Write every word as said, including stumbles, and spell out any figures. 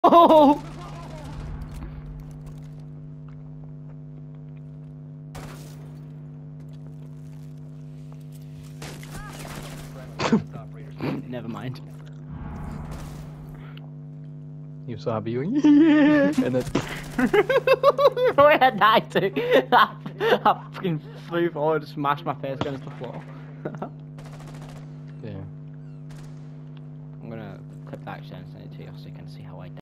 Oh! Never mind. You saw happy, you went, yeah, and then Where I died to. I, I fucking flew forward, smashed my face against the floor. yeah. I'm gonna clip that action and send it to you so you can see how I